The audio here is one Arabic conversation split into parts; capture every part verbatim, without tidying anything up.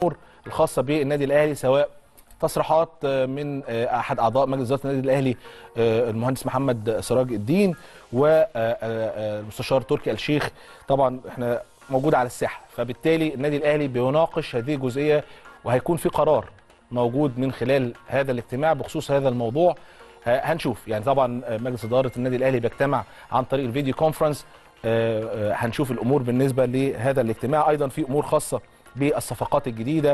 الخاصه بالنادي الاهلي، سواء تصريحات من احد اعضاء مجلس اداره النادي الاهلي المهندس محمد سراج الدين والمستشار تركي آل الشيخ. طبعا احنا موجود على الساحه، فبالتالي النادي الاهلي بيناقش هذه الجزئيه، وهيكون في قرار موجود من خلال هذا الاجتماع بخصوص هذا الموضوع. هنشوف يعني طبعا مجلس اداره النادي الاهلي بيجتمع عن طريق الفيديو كونفرنس. هنشوف الامور بالنسبه لهذا الاجتماع. ايضا في امور خاصه بالصفقات الجديده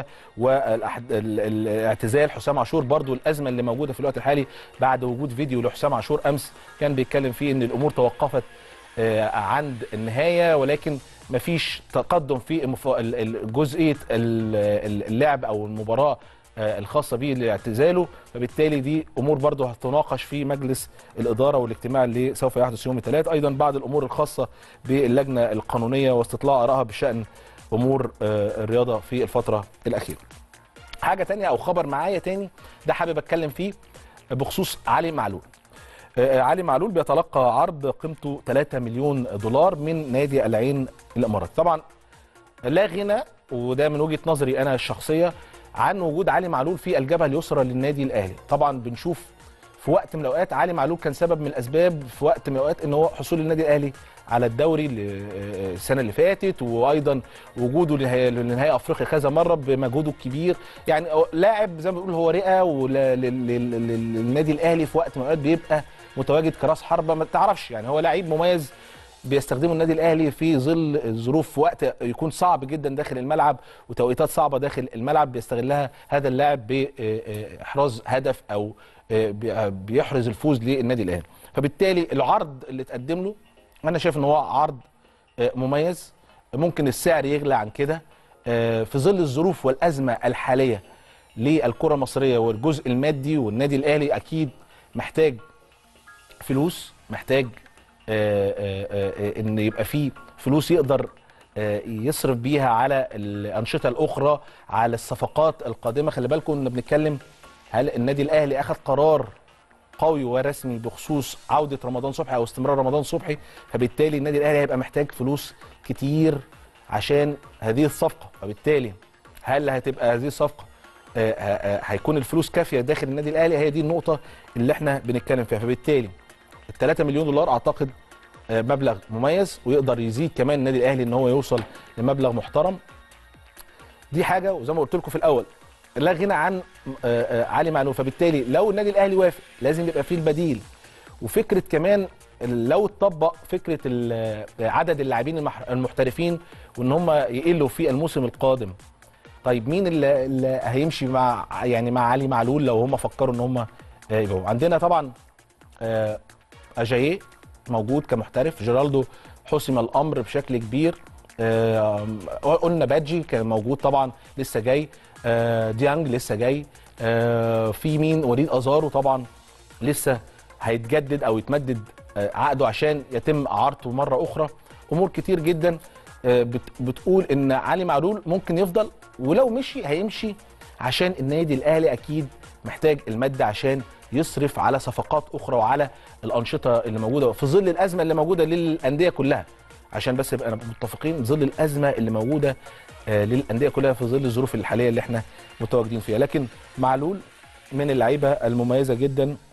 والاعتزال حسام عاشور، برضو الازمه اللي موجوده في الوقت الحالي بعد وجود فيديو لحسام عاشور امس كان بيتكلم فيه ان الامور توقفت عند النهايه، ولكن مفيش تقدم في جزئيه اللعب او المباراه الخاصه به لاعتزاله. فبالتالي دي امور برضو هتناقش في مجلس الاداره والاجتماع اللي سوف يحدث يوم الثلاث. ايضا بعض الامور الخاصه باللجنه القانونيه واستطلاع ارائها بشان امور الرياضه في الفتره الاخيره. حاجه تانية او خبر معايا تاني ده حابب اتكلم فيه بخصوص علي معلول. علي معلول بيتلقى عرض قيمته ثلاثة مليون دولار من نادي العين الاماراتي. طبعا لا غنى، وده من وجهه نظري انا الشخصيه، عن وجود علي معلول في الجبهه اليسرى للنادي الاهلي. طبعا بنشوف في وقت من الاوقات علي معلول كان سبب من الاسباب في وقت من الاوقات ان هو حصول النادي الاهلي على الدوري السنه اللي فاتت، وايضا وجوده لنهائي افريقيا كذا مره بمجهوده الكبير. يعني لاعب زي ما بنقول هو رئه للنادي الاهلي في وقت من الاوقات بيبقى متواجد كراس حربه، ما تعرفش يعني هو لعيب مميز بيستخدمه النادي الاهلي في ظل الظروف في وقت يكون صعب جدا داخل الملعب وتوقيتات صعبه داخل الملعب بيستغلها هذا اللاعب باحراز هدف او بيحرز الفوز للنادي الاهلي. فبالتالي العرض اللي اتقدم له انا شايف ان هو عرض مميز، ممكن السعر يغلى عن كده في ظل الظروف والازمه الحاليه للكره المصريه والجزء المادي، والنادي الاهلي اكيد محتاج فلوس، محتاج ان يبقى فيه فلوس يقدر يصرف بيها على الانشطه الاخرى، على الصفقات القادمه. خلي بالكم ان بنتكلم هل النادي الاهلي اخذ قرار قوي ورسمي بخصوص عوده رمضان صبحي او استمرار رمضان صبحي، فبالتالي النادي الاهلي هيبقى محتاج فلوس كتير عشان هذه الصفقه. فبالتالي هل هتبقى هذه الصفقه هيكون الفلوس كافيه داخل النادي الاهلي؟ هي دي النقطه اللي احنا بنتكلم فيها. فبالتالي الثلاثة مليون دولار اعتقد مبلغ مميز، ويقدر يزيد كمان النادي الاهلي ان هو يوصل لمبلغ محترم. دي حاجه، وزي ما قلت لكم في الاول لا غنى عن علي معلول. فبالتالي لو النادي الاهلي وافق لازم يبقى فيه البديل. وفكره كمان لو اتطبق فكره عدد اللاعبين المحترفين وان هم يقلوا في الموسم القادم، طيب مين اللي, اللي هيمشي مع يعني مع علي معلول لو هم فكروا ان هم يبقوا؟ عندنا طبعا اجاييه موجود كمحترف، جيرالدو حسم الامر بشكل كبير، قلنا بادجي كان موجود طبعا لسه جاي، ديانج لسه جاي، في مين وليد ازارو طبعا لسه هيتجدد او يتمدد عقده عشان يتم اعارته مره اخرى. امور كتير جدا بتقول ان علي معلول ممكن يفضل، ولو مشي هيمشي عشان النادي الاهلي اكيد محتاج الماده عشان يصرف على صفقات اخرى وعلى الانشطه اللي موجوده في ظل الازمه اللي موجوده للانديه كلها. عشان بس يبقى متفقين، ظل الازمه اللي موجوده للانديه كلها في ظل الظروف الحاليه اللي احنا متواجدين فيها. لكن معلول من اللعيبه المميزه جدا